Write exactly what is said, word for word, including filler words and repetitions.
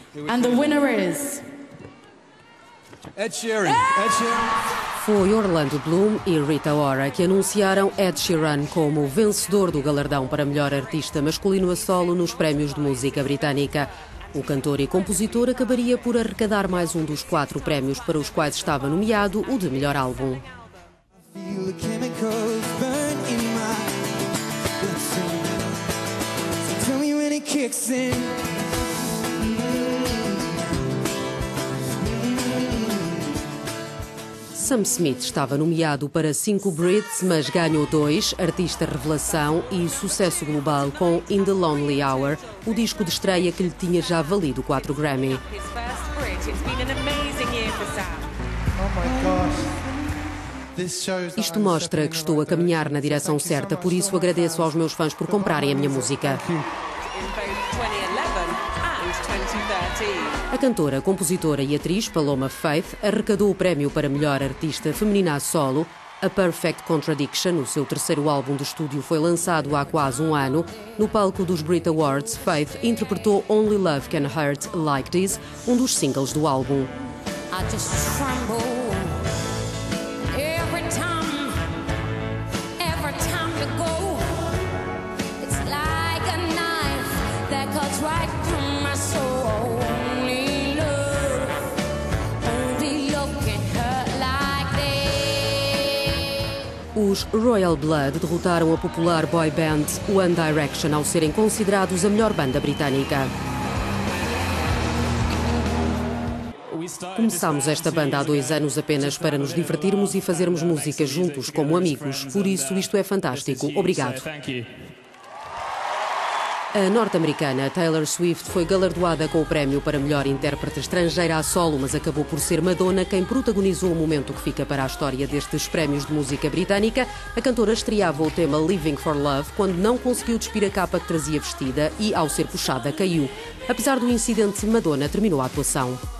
And the winner is... Ed Sheeran. Ed Sheeran. Foi Orlando Bloom e Rita Ora que anunciaram Ed Sheeran como vencedor do galardão para melhor artista masculino a solo nos prémios de música britânica. O cantor e compositor acabaria por arrecadar mais um dos quatro prémios para os quais estava nomeado, o de melhor álbum. Sam Smith estava nomeado para cinco Brits, mas ganhou dois, Artista Revelação e Sucesso Global com In the Lonely Hour, o disco de estreia que lhe tinha já valido quatro Grammy. Isto mostra que estou a caminhar na direção certa, por isso agradeço aos meus fãs por comprarem a minha música. A cantora, compositora e atriz Paloma Faith arrecadou o prémio para melhor artista feminina a solo. A Perfect Contradiction, o seu terceiro álbum de estúdio, foi lançado há quase um ano. No palco dos Brit Awards, Faith interpretou Only Love Can Hurt Like This, um dos singles do álbum. Os Royal Blood derrotaram a popular boy band One Direction ao serem considerados a melhor banda britânica. Começámos esta banda há dois anos apenas para nos divertirmos e fazermos música juntos como amigos, por isso isto é fantástico. Obrigado. A norte-americana Taylor Swift foi galardoada com o prémio para melhor intérprete estrangeira a solo, mas acabou por ser Madonna quem protagonizou o momento que fica para a história destes prémios de música britânica. A cantora estreava o tema Living for Love quando não conseguiu despir a capa que trazia vestida e, ao ser puxada, caiu. Apesar do incidente, Madonna terminou a atuação.